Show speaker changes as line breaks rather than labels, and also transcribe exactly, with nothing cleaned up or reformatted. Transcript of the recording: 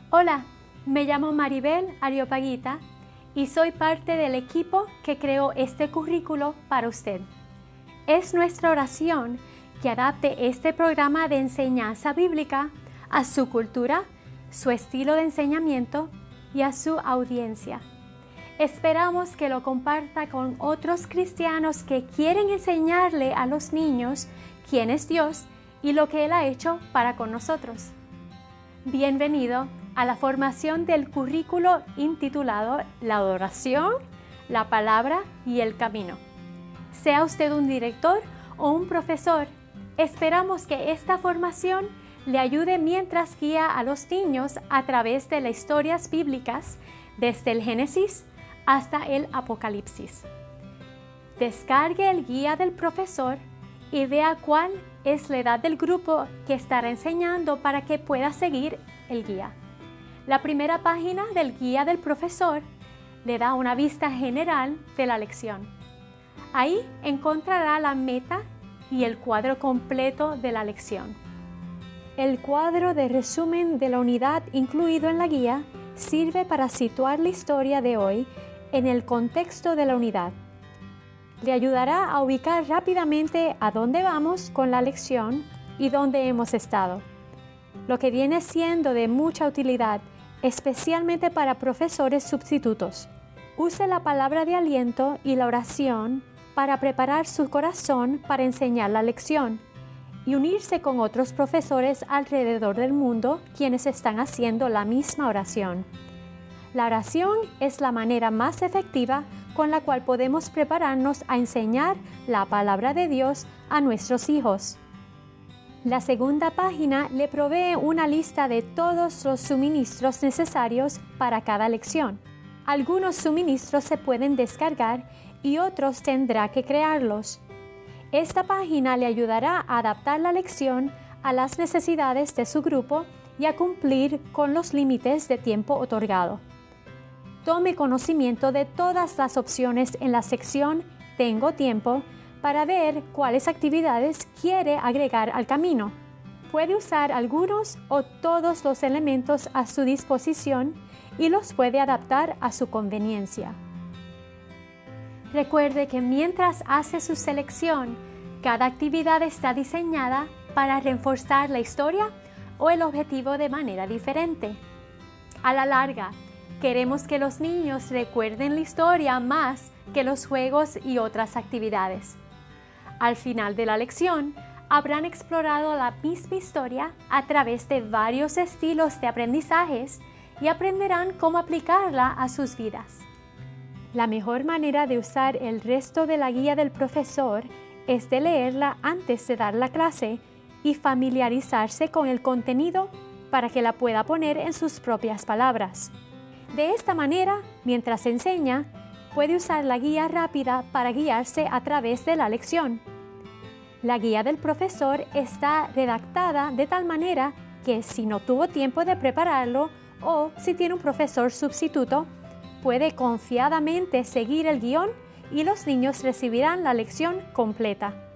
Hola, me llamo Maribel Areopaguita y soy parte del equipo que creó este currículo para usted. Es nuestra oración que adapte este programa de enseñanza bíblica a su cultura, su estilo de enseñamiento y a su audiencia. Esperamos que lo comparta con otros cristianos que quieren enseñarle a los niños quién es Dios y lo que Él ha hecho para con nosotros. Bienvenido a la formación del currículo intitulado La adoración, la palabra y el camino. Sea usted un director o un profesor, esperamos que esta formación le ayude mientras guía a los niños a través de las historias bíblicas desde el Génesis hasta el Apocalipsis. Descargue el guía del profesor y vea cuál es la edad del grupo que estará enseñando para que pueda seguir el guía. La primera página del guía del profesor le da una vista general de la lección. Ahí encontrará la meta y el cuadro completo de la lección. El cuadro de resumen de la unidad incluido en la guía sirve para situar la historia de hoy en el contexto de la unidad. Le ayudará a ubicar rápidamente a dónde vamos con la lección y dónde hemos estado, lo que viene siendo de mucha utilidad, especialmente para profesores sustitutos. Use la palabra de aliento y la oración para preparar su corazón para enseñar la lección y unirse con otros profesores alrededor del mundo quienes están haciendo la misma oración. La oración es la manera más efectiva con la cual podemos prepararnos a enseñar la palabra de Dios a nuestros hijos. La segunda página le provee una lista de todos los suministros necesarios para cada lección. Algunos suministros se pueden descargar y otros tendrá que crearlos. Esta página le ayudará a adaptar la lección a las necesidades de su grupo y a cumplir con los límites de tiempo otorgado. Tome conocimiento de todas las opciones en la sección Tengo tiempo para ver cuáles actividades quiere agregar al camino. Puede usar algunos o todos los elementos a su disposición y los puede adaptar a su conveniencia. Recuerde que mientras hace su selección, cada actividad está diseñada para reforzar la historia o el objetivo de manera diferente. A la larga, queremos que los niños recuerden la historia más que los juegos y otras actividades. Al final de la lección, habrán explorado la misma historia a través de varios estilos de aprendizajes y aprenderán cómo aplicarla a sus vidas. La mejor manera de usar el resto de la guía del profesor es de leerla antes de dar la clase y familiarizarse con el contenido para que la pueda poner en sus propias palabras. De esta manera, mientras enseña, puede usar la guía rápida para guiarse a través de la lección. La guía del profesor está redactada de tal manera que si no tuvo tiempo de prepararlo o si tiene un profesor sustituto, puede confiadamente seguir el guión y los niños recibirán la lección completa.